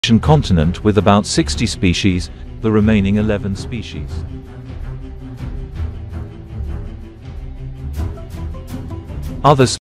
continent with about 60 species, the remaining 11 species. Other